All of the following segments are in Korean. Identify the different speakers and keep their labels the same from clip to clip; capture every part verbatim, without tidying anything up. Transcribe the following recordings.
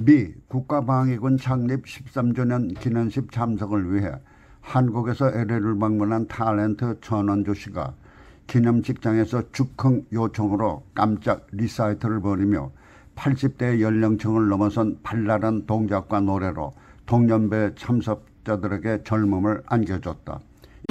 Speaker 1: 미 국가방위군 창립 십삼 주년 기념식 참석을 위해 한국에서 엘에이를 방문한 탤런트 전원주 씨가 기념식장에서 즉흥 요청으로 깜짝 리사이트를 벌이며 팔십 대 연령층을 넘어선 발랄한 동작과 노래로 동년배 참석자들에게 젊음을 안겨줬다.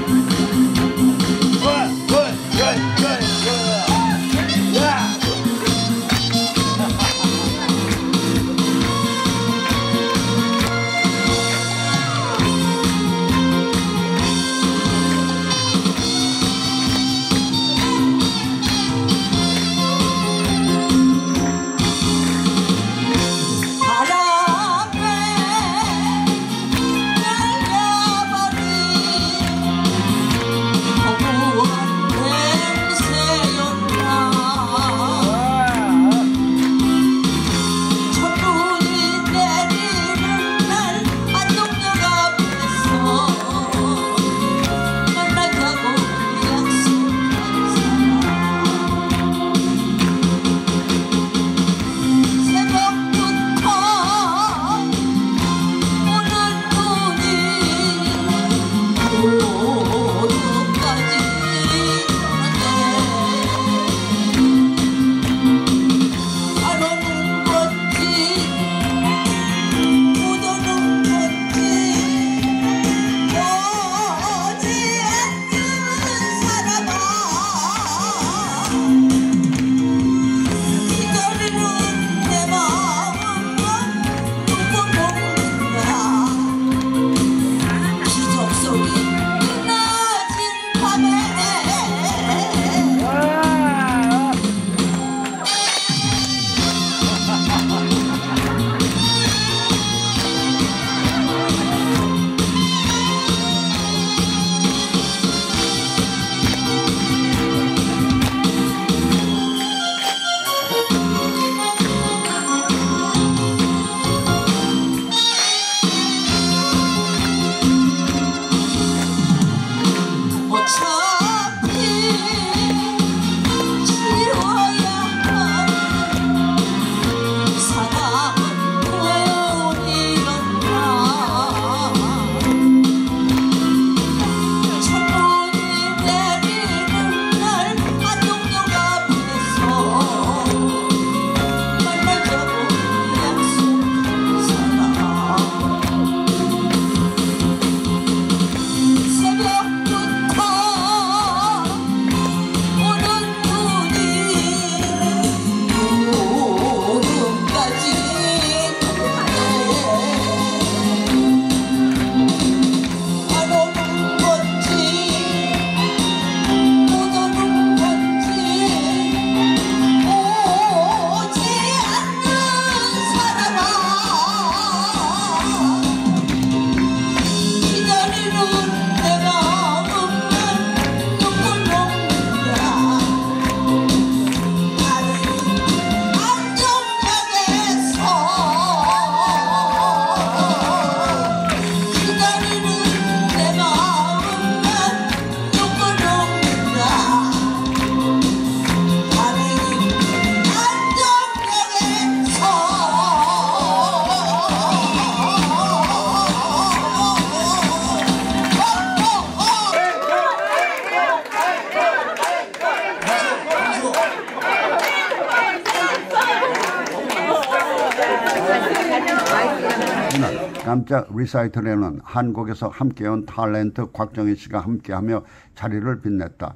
Speaker 1: 깜짝 리사이틀에는 한국에서 함께한 탤런트 곽정희 씨가 함께하며 자리를 빛냈다.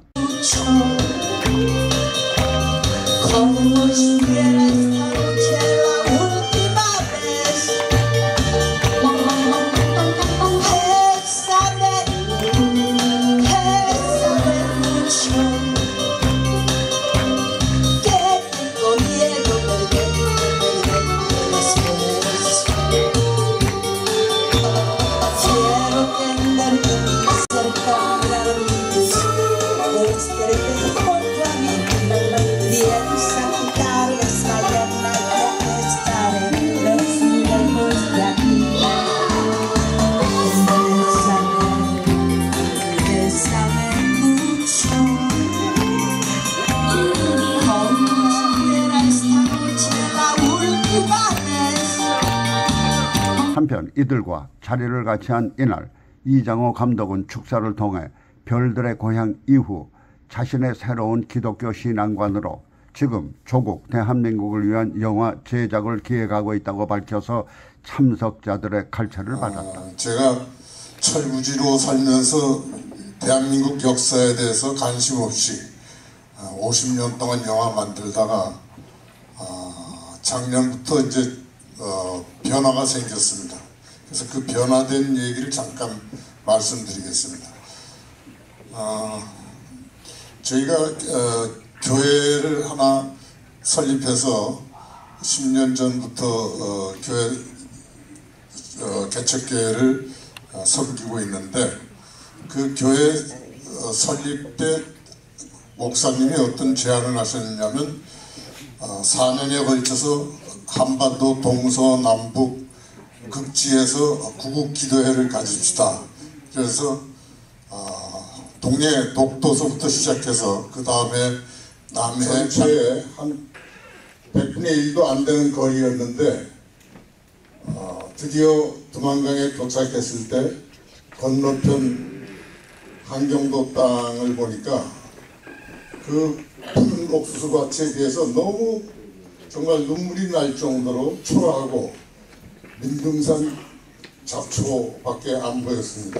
Speaker 2: Di esa guitarra ensayada
Speaker 1: 이들과 자리를 같이 한 이날 이장호 감독은 축사를 통해 별들의 고향 이후 자신의 새로운 기독교 신앙관으로 지금 조국 대한민국을 위한 영화 제작을 기획하고 있다고 밝혀서 참석자들의 갈채를 받았다.
Speaker 2: 아, 제가 철부지로 살면서 대한민국 역사에 대해서 관심 없이 오십 년 동안 영화 만들다가 아, 작년부터 이제 어, 변화가 생겼습니다. 그래서 그 변화된 얘기를 잠깐 말씀드리겠습니다. 아, 저희가 어, 교회를 하나 설립해서 십 년 전부터 어, 교회 어, 개척교회를 어, 섬기고 있는데 그 교회 어, 설립 때 목사님이 어떤 제안을 하셨냐면 어, 사 년에 걸쳐서 한반도 동서남북 극지에서 구국 기도회를 가집시다. 그래서 어, 동해 독도서부터 시작해서 그 다음에 남해 전체에 한 백분의 일도 안 되는 거리였는데 어, 드디어 두만강에 도착했을 때 건너편 한경도 땅을 보니까 그 푸른 옥수수밭에 비해서 너무 정말 눈물이 날 정도로 초라하고 민둥산 잡초밖에 안 보였습니다.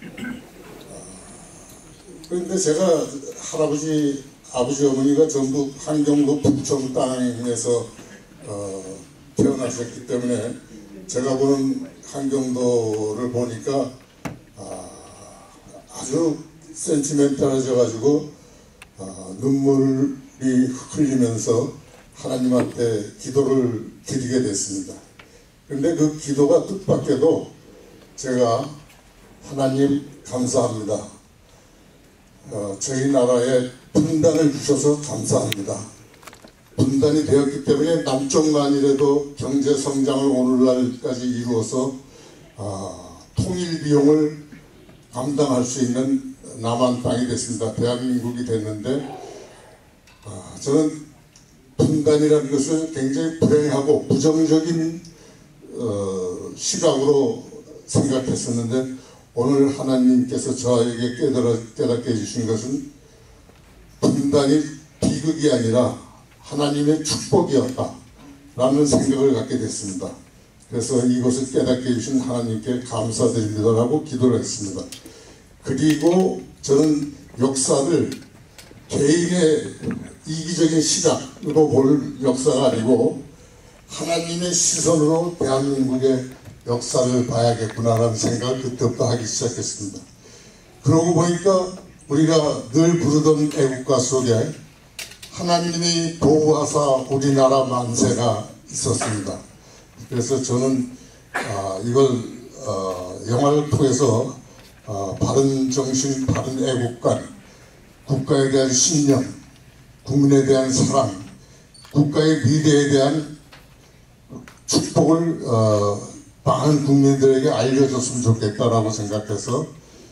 Speaker 2: 그런데 제가 할아버지, 아버지, 어머니가 전부 한경도 북청 땅에서 어, 태어나셨기 때문에 제가 보는 한경도를 보니까 아, 아주 센티멘탈해져가지고 아, 눈물이 흘리면서 하나님한테 기도를 드리게 됐습니다. 그런데 그 기도가 뜻밖에도 제가 하나님 감사합니다. 어, 저희 나라에 분단을 주셔서 감사합니다. 분단이 되었기 때문에 남쪽만이라도 경제 성장을 오늘날까지 이루어서 아, 통일 비용을 감당할 수 있는 남한 땅이 됐습니다. 대한민국이 됐는데 아, 저는 분단이라는 것을 굉장히 불행하고 부정적인 어, 시각으로 생각했었는데 오늘 하나님께서 저에게 깨달아, 깨닫게 해주신 것은 분단이 비극이 아니라 하나님의 축복이었다 라는 생각을 갖게 됐습니다. 그래서 이것을 깨닫게 해주신 하나님께 감사드립니다라고 기도를 했습니다. 그리고 저는 역사를 개인의 이기적인 시각으로 볼 역사가 아니고 하나님의 시선으로 대한민국의 역사를 봐야겠구나라는 생각을 그때부터 하기 시작했습니다. 그러고 보니까 우리가 늘 부르던 애국가 속에 하나님이 보호하사 우리나라 만세가 있었습니다. 그래서 저는 아, 이걸 어, 영화를 통해서 어, 바른 정신, 바른 애국관, 국가에 대한 신념, 국민에 대한 사랑, 국가의 미래에 대한 축복을 어, 많은 국민들에게 알려줬으면 좋겠다라고 생각해서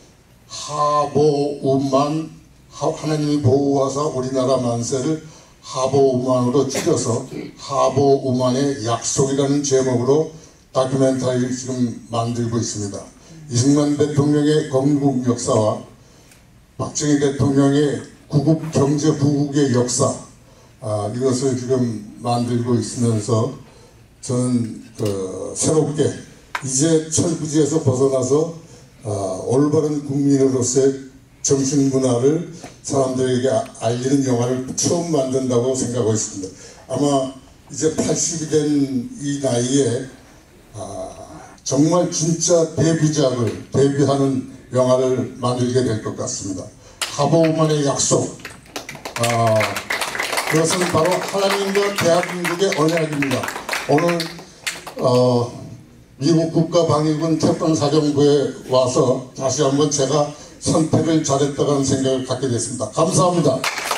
Speaker 2: 하보우만, 하나님이 보호하사 우리나라 만세를 하보우만으로 줄여서 하보우만의 약속이라는 제목으로 다큐멘터리를 지금 만들고 있습니다. 이승만 대통령의 건국 역사와 박정희 대통령의 구국 경제 부국의 역사, 아, 이것을 지금 만들고 있으면서 저는 그 새롭게 이제 철부지에서 벗어나서 어, 올바른 국민으로서의 정신문화를 사람들에게 알리는 영화를 처음 만든다고 생각하고 있습니다. 아마 이제 팔십이 된 이 나이에 아, 정말 진짜 데뷔작을 데뷔하는 영화를 만들게 될 것 같습니다. 하보우만의 약속, 아, 그것은 바로 하나님과 대한민국의 언약입니다. 오늘 어, 미국 국가방위군 태평사령부에 와서 다시 한번 제가 선택을 잘했다는 생각을 갖게 됐습니다. 감사합니다.